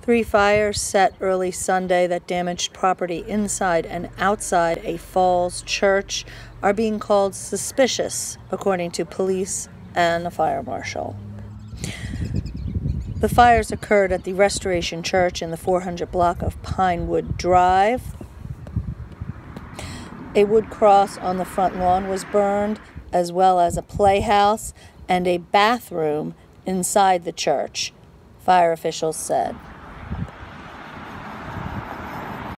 3 fires set early Sunday that damaged property inside and outside a Falls church are being called suspicious, according to police and the fire marshal. The fires occurred at the Restoration Church in the 400 block of Pinewood Drive. A wood cross on the front lawn was burned, as well as a playhouse and a bathroom inside the church, fire officials said.